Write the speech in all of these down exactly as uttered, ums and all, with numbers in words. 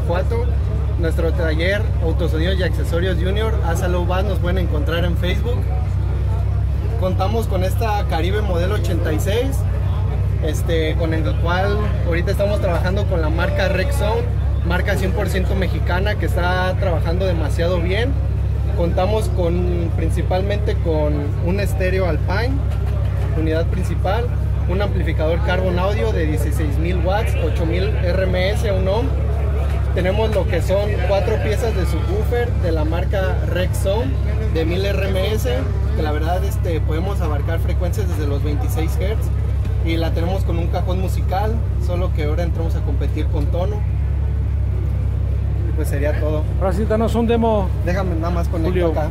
Guanajuato. Nuestro taller Autosonidos y Accesorios Junior, Asa Low Bass, nos pueden encontrar en Facebook. Contamos con esta Caribe modelo ochenta y seis, este, con el cual ahorita estamos trabajando con la marca Rexone, marca cien por ciento mexicana que está trabajando demasiado bien. Contamos con principalmente con un estéreo Alpine, unidad principal, un amplificador Carbon Audio de dieciséis mil watts, ocho mil R M S, un ohm. Tenemos lo que son cuatro piezas de subwoofer de la marca Rexone de mil R M S, que la verdad este, podemos abarcar frecuencias desde los veintiséis hertz, y la tenemos con un cajón musical, solo que ahora entramos a competir con tono. Y pues sería todo. Ahora sí, danos un demo. Déjame nada más conectar acá.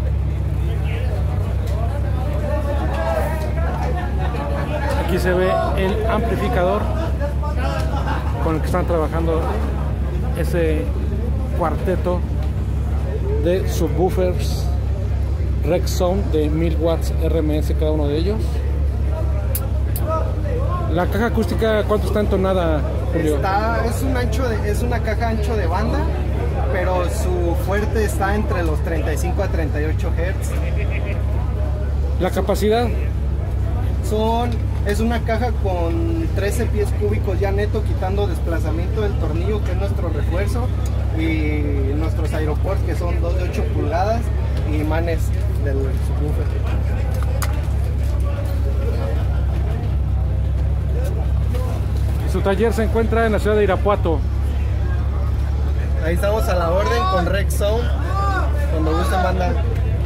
Aquí se ve el amplificador con el que están trabajando ese cuarteto de subwoofers Rexone de mil watts R M S cada uno de ellos. La caja acústica, ¿cuánto está entonada, Julio? Está, es, un ancho de, es una caja ancho de banda, pero su fuerte está entre los treinta y cinco a treinta y ocho hertz. La capacidad son es una caja con trece pies cúbicos ya neto, quitando desplazamiento del tornillo, que es nuestro refuerzo, y nuestros aeroports, que son dos de ocho pulgadas, y imanes del subwoofer. Su taller se encuentra en la ciudad de Irapuato. Ahí estamos a la orden con Rexone, cuando gusten mandar.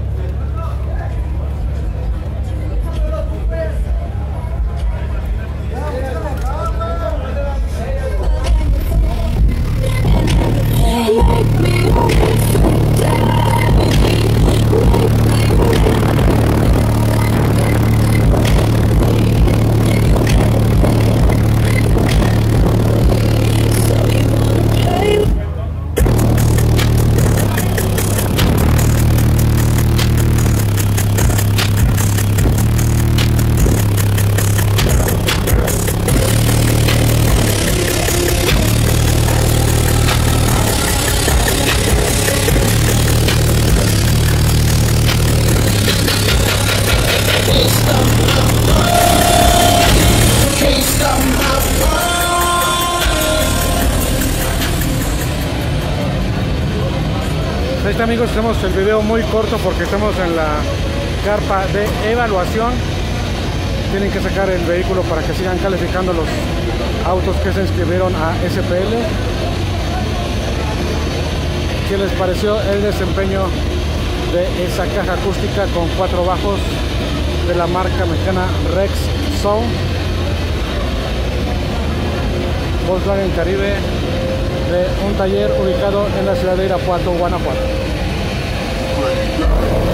Ahí está, amigos, hacemos el video muy corto porque estamos en la carpa de evaluación. Tienen que sacar el vehículo para que sigan calificando los autos que se inscribieron a S P L. ¿Qué les pareció el desempeño de esa caja acústica con cuatro bajos de la marca mexicana Rexone? Volkswagen Caribe, de un taller ubicado en la ciudad de Irapuato, Guanajuato.